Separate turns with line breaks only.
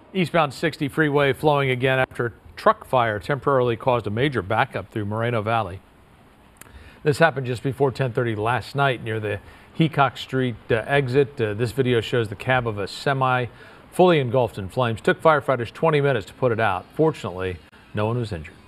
Eastbound 60 freeway flowing again after truck fire temporarily caused a major backup through Moreno Valley. This happened just before 10:30 last night near the Heacock Street exit. This video shows the cab of a semi fully engulfed in flames. Took firefighters 20 minutes to put it out. Fortunately, no one was injured.